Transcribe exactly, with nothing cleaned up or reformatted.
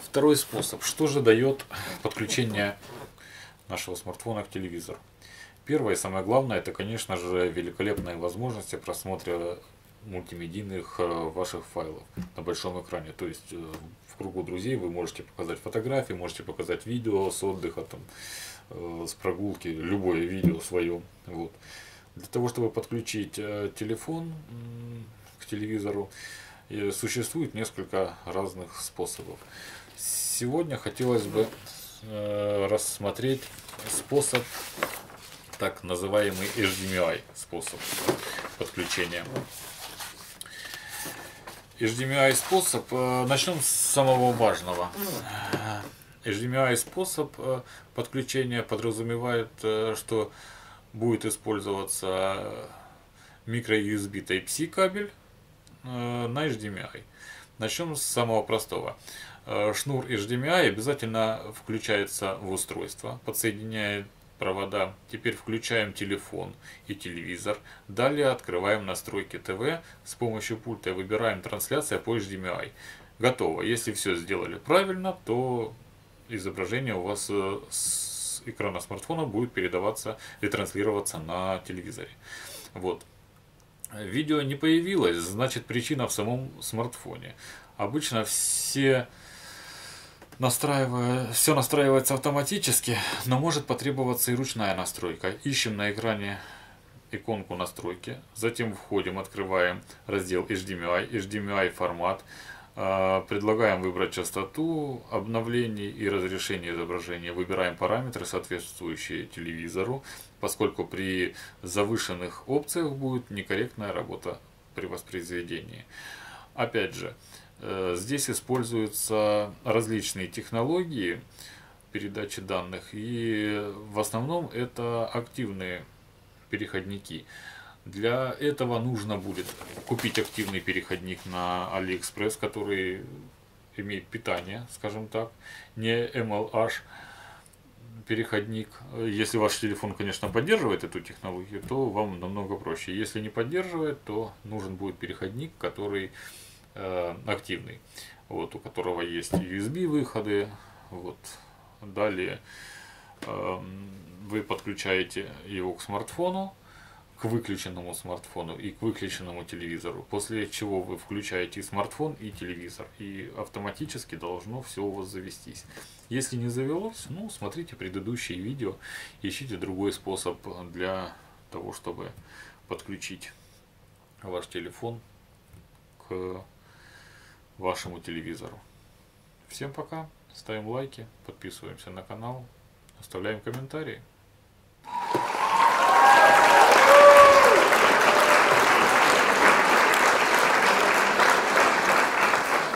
Второй способ. Что же дает подключение нашего смартфона к телевизору? Первое и самое главное, это, конечно же, великолепные возможности просмотра мультимедийных ваших файлов на большом экране. То есть в кругу друзей вы можете показать фотографии, можете показать видео с отдыха, там, с прогулки, любое видео свое. Вот. Для того, чтобы подключить телефон к телевизору, существует несколько разных способов. Сегодня хотелось бы рассмотреть способ, так называемый эйч ди эм ай способ подключения. эйч ди эм ай способ, начнем с самого важного. эйч ди эм ай способ подключения подразумевает, что будет использоваться микро-ю эс би Type-C кабель на эйч ди эм ай. Начнем с самого простого. Шнур эйч ди эм ай обязательно включается в устройство, подсоединяет провода. Теперь включаем телефон и телевизор. Далее открываем настройки ТВ. С помощью пульта выбираем трансляция по эйч ди эм ай. Готово. Если все сделали правильно, то изображение у вас с экрана смартфона будет передаваться и транслироваться на телевизоре. Вот. Видео не появилось, значит причина в самом смартфоне. Обычно все настраивая, все настраивается автоматически, но может потребоваться и ручная настройка. Ищем на экране иконку настройки, затем входим, открываем раздел эйч ди эм ай, эйч ди эм ай формат, предлагаем выбрать частоту обновлений и разрешение изображения, выбираем параметры, соответствующие телевизору, поскольку при завышенных опциях будет некорректная работа при воспроизведении. Опять же, здесь используются различные технологии передачи данных, и в основном это активные переходники. Для этого нужно будет купить активный переходник на AliExpress, который имеет питание, скажем так, не эм эл эйч переходник. Если ваш телефон, конечно, поддерживает эту технологию, то вам намного проще. Если не поддерживает, то нужен будет переходник, который э, активный, вот, у которого есть ю эс би выходы. Вот. Далее э, вы подключаете его к смартфону, к выключенному смартфону и к выключенному телевизору, после чего вы включаете и смартфон, и телевизор, и автоматически должно все у вас завестись. Если не завелось, ну, смотрите предыдущие видео, ищите другой способ для того, чтобы подключить ваш телефон к вашему телевизору. Всем пока, ставим лайки, подписываемся на канал, оставляем комментарии.